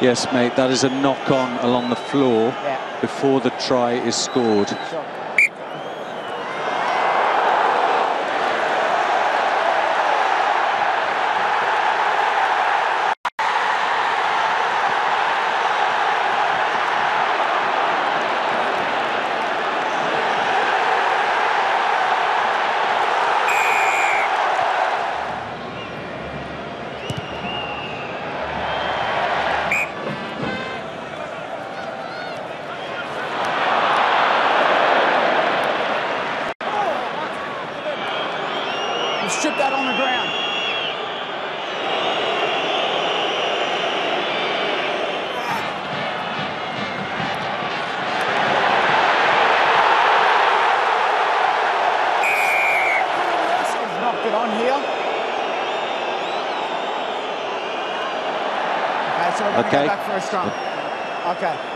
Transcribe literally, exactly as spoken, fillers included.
Yes, mate, that is a knock-on along the floor Yeah. before the try is scored. Sure. Strip that on the ground. He's knocked it on here. Okay, so we're going to Okay. go back for a scrum. Okay.